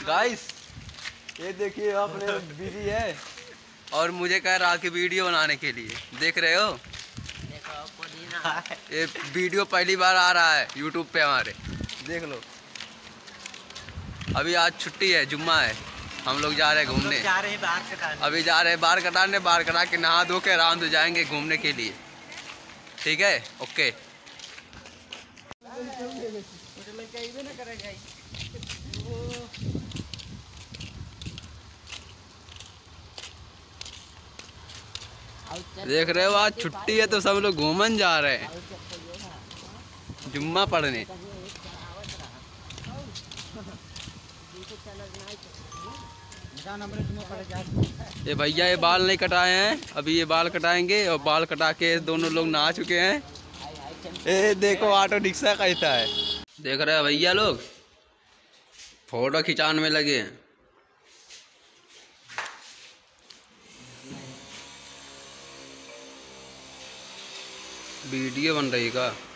Guys ये देखिए आपने बिजी है और मुझे कह रहा कि वीडियो बनाने के लिए। देख रहे हो, ये वीडियो पहली बार आ रहा है यूट्यूब पे हमारे, देख लो। अभी आज छुट्टी है, जुम्मा है, हम लोग जा रहे हैं घूमने। अभी जा रहे हैं बाल कटाने, बाल कटा के नहा धो के आराम से जाएंगे घूमने के लिए। ठीक है, ओके। देख रहे हो, आज छुट्टी है तो सब लोग घूमन जा रहे हैं जुम्मा पढ़ने। ये भैया ये बाल नहीं कटाए हैं, अभी ये बाल कटाएंगे और बाल कटा के दोनों लोग नहा चुके हैं। ये देखो ऑटो रिक्शा कैसा है, देख रहे हैं भैया लोग फोटो खिंचाने में लगे हैं। वीडियो बन रही का।